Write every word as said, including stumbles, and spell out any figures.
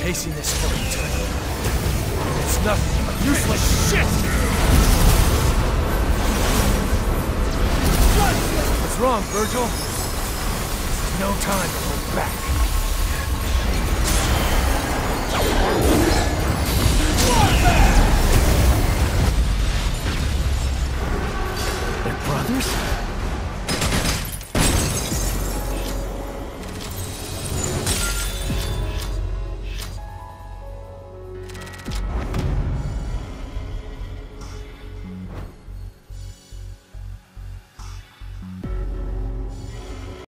chasing this for eternity. It's nothing but useless shit! What's wrong, Virgil? This is no time to hold back. They're brothers?